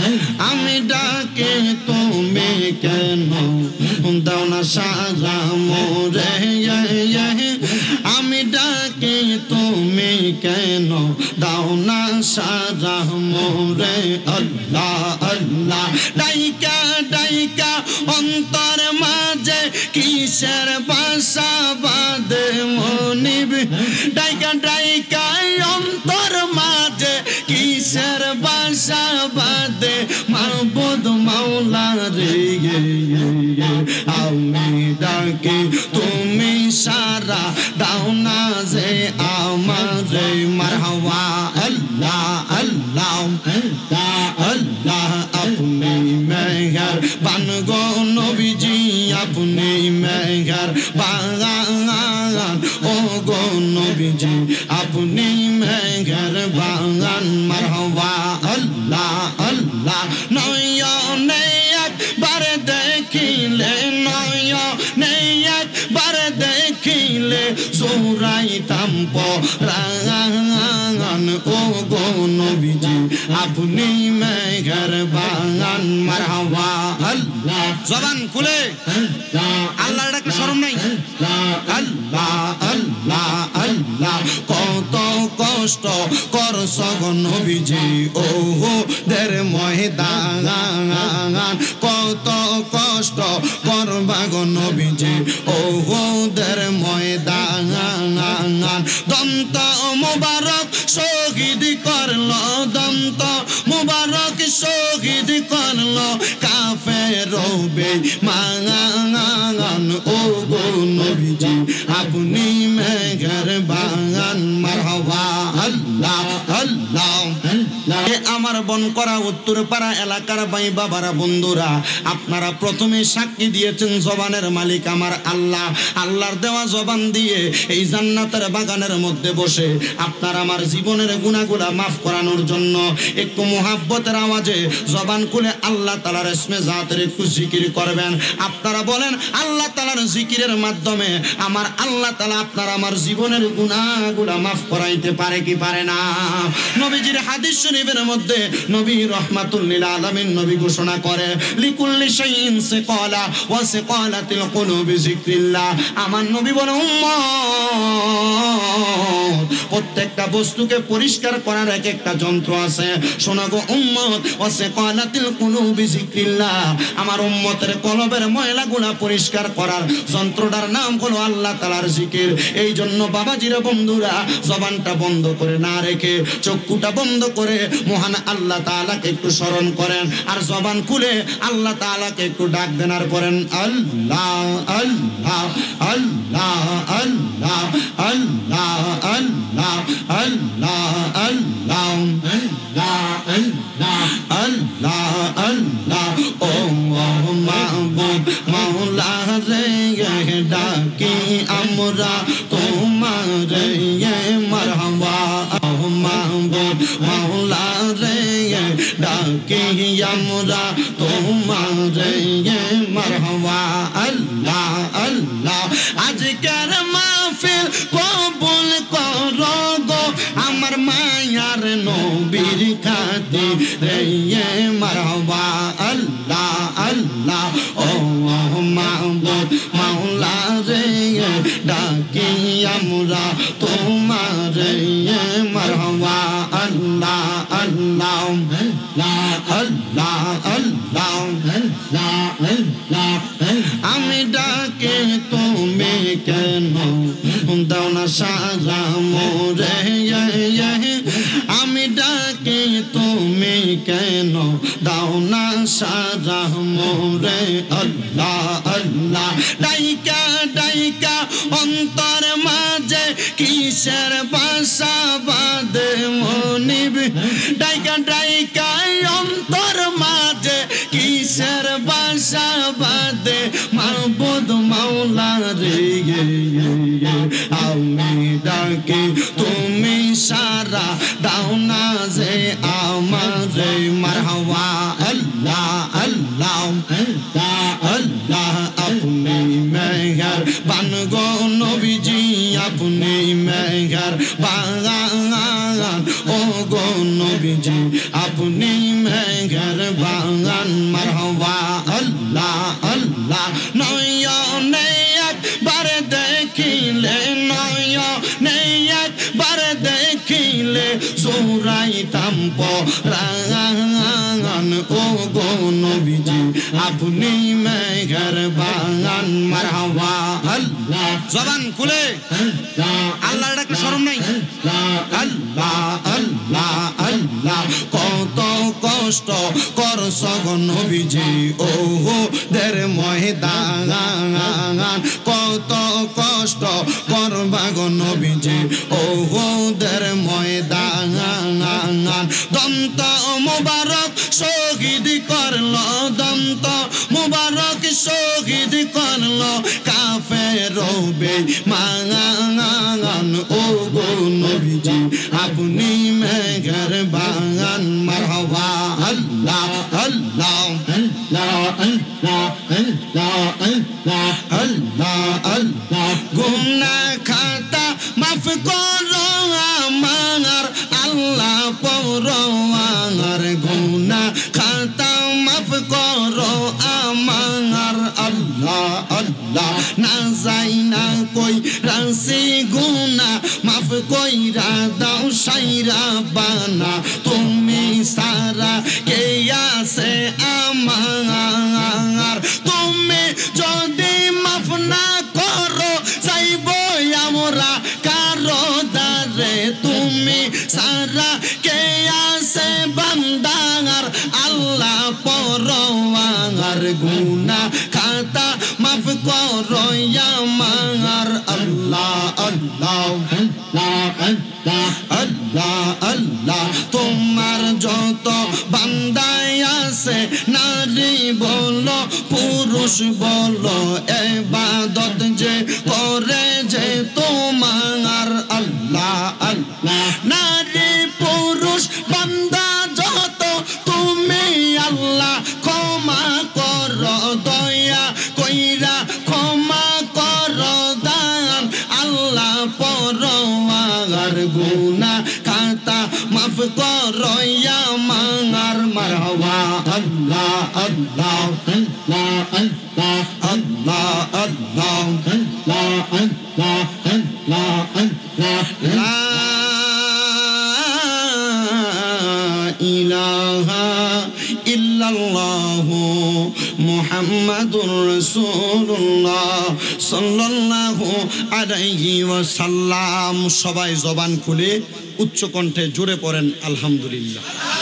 আমি ডাকে তুমি কেন দাও না সারা মোরে আমি ডাকে তুমি কেন দাও না সারা মোরে আল্লাহ আল্লাহ ডাইকা ডাইকা অন্তর মাঝে কিসের বাসা বাঁধে মনিব ডাইকা ডাইকা অন্তর মাঝে কিসের বাসা বাঁধে মাবুদ মাওলা রে আমি ডাকি তুমি সারা দাও না যে আমারে মারহাবা আল্লাহ আল্লাহ আল্লাহ আপনি মেহেরবান গো নবীজি আপনি মেহেরবান ও গো নবীজি আপনি মেহেরবান মারহাবা আল্লাহ আল্লাহ নয়নে একবার দেখিলে নয়নে একবার দেখিলে জোড়াইতাম পরাণ ও গো নবীজি আপনি মেহেরবান মারহাবা আল্লাহ জবান খুলে আল্লাহর ডাকে শরম নাই আল্লাহ আল্লাহ আল্লাহ কত কষ্ট করছ গো নবীজি ওহো দের ময়দান কত কষ্ট করবা গো নবীজি ওহো দের ময়দান দন্ত মুবারক শহীদ করলো দন্ত মুবারক শহীদ করলো কাফের বেঈমান ও গো নবীজি আপনি মেহেরবান মারহাবা আল্লাহ আল্লাহ আমার বন করা উত্তর পাড়া এলাকার ভাই বাবারা বন্ধুরা আপনারা প্রথমে সাক্ষী দিয়েছেন জবানের মালিক আমার আল্লাহ আল্লাহর দেওয়া জবান দিয়ে এই জান্নাতের বাগানের মধ্যে বসে আপনারা আমার জীবনের গুনাহগুলা মাফ করানোর জন্য একটু মুহাব্বতের আওয়াজে জবান খুলে আল্লাহ তাআলার ইসমে জাতের একটু জিকির করবেন আপনারা বলেন আল্লাহ তাআলার জিকিরের মাধ্যমে আমার আল্লাহ তাআলা আপনারা আমার জীবনের গুনাহগুলা মাফ করাইতে পারে কি পারে না নবীজির হাদিস শরীফের মধ্যে নবী রাহমাতুল লিল আলামিন নবী ঘোষণা করে লিকুল্লি শাইইন সিকালা ওয়া সিকালাতিল কুলুবি যিকরিল্লাহ আমার নবী বলেন উম্মত প্রত্যেকটা বস্তুকে পরিষ্কার করার এক একটা যন্ত্র আছে শোনো গো উম্মত ওয়া সিকালাতিল কুলুবি যিকরিল্লাহ আমার উম্মতের কলবের ময়লাগুলা পরিষ্কার করার যন্ত্রটার নাম হলো আল্লাহ তাআলার জিকির এই জন্য বাবাজিরা বন্ধুরা জবানটা বন্ধ করে না রেখে চক্ষুটা বন্ধ করে মহান আল্লাহ তাআলাকে একটু স্মরণ করেন আর জবান খুলে আল্লাহ তাআলাকে একটু ডাক দেন আর করেন আল্লাহ আল্লাহ আল্লাহ আল্লাহ আল্লাহ আল্লাহ আল্লাহ আল্লাহ আল্লাহ আল্লাহ আল্লাহ ও মাহবুব মাওলা রে ডাকি আমরা তোমারে মারহাবা ও মাহবুব মাওলা রে ডাকি আমরা তোমারে মারহাবা আল্লাহ আল্লাহ আজকের মাহফিল কবুল করো গো আমার মায়ার নবীর খাতিরে মারহাবা আল্লাহ আল্লাহ ও মাহবুব মাওলা রে ডাকি আমরা তোমারে মারহাবা আল্লাহ আল্লাহ আল্লাহ আল্লাহ আল্লাহ আমি ডাকে তুমি কেন দাও না সারা মোরে আমি ডাকে তুমি কেন দাও না সারা মোরে আল্লাহ আল্লাহ ডাইকা ডাইকা অন্তর মাঝে কিসের বাসা বাঁধে মনিব ডাইকা ডাইকা অন্তর মাঝে কিসের বাসা বাঁধে মাবুদ মাওলা রে আমি ডাকি তুমি সারা দাও না যে আমারে মারহাবা আল্লাহ আল্লাহ আল্লাহ আপনি মেহেরবান গো নবীজি আপনি মেহেরবান ও গো নবীজি আপনি মেহেরবান হইতাম পরাণ ও গো নবীজি আপনি মেহেরবান মারহাবা আল্লাহ জবান খুলে আল্লাহর ডাকে শরম নাই আল্লাহ আল্লাহ আল্লাহ কত কষ্ট করছ গো নবীজি ওহুদের ময়দান কত কষ্ট করবা গো নবীজি ওহুদের ময়দান দন্ত মুবারক শহীদ করলো দন্ত মুবারক শহীদ করলো কাফের বেঈমান ও গো নবীজি আপনি মেহেরবান মারহাবা আল্লাহ আল্লাহ আল্লাহ আল্লাহ আল্লাহ আল্লাহ আল্লাহ গুনাহ খাতা মাফ করো আমার আল্লাহ পরওয়ার গুনাহ খাতা মাফ করো আমার আল্লাহ আল্লাহ না যাই না কই রাসি গুনাহ মাফ কইরা দাও সাইরা বানা তুমি সারা কে আছে আমার তুমি যদি মাফ না করো যাইব আমরা কারো দারে তুমি সারা কে আছে বান্দার আল্লাহ পরওয়ার গুনাহ খাতা মাফ করো আমার আল্লাহ আল্লাহ আল্লাহ আল্লাহ আল্লাহ তোমার যত বান্দায় আছে নারী বলো পুরুষ বলো ইবাদত যে করে যে তোমার আল্লাহ আল্লাহ নারী পুরুষ বান্দা যত তুমি আল্লাহ ক্ষমা করো দয়া কইরা ক্ষমা করো দান আল্লাহ পরওয়ার গুনাহ খাতা মাফ করো আমার মারহাবা আল্লাহ আল্লাহ আল্লাহ আল্লাহ আল্লাহ আল্লাহ আল্লাহ আল্লাহ আল্লাহ আল্লাহ লা ইলাহা ইল্লাল্লাহু মুহাম্মাদুর রাসূলুল্লাহ সাল্লাল্লাহু আলাইহি ওয়াসাল্লাম সবাই জবান খুলে উচ্চ কণ্ঠে জোরে পড়েন আলহামদুলিল্লাহ।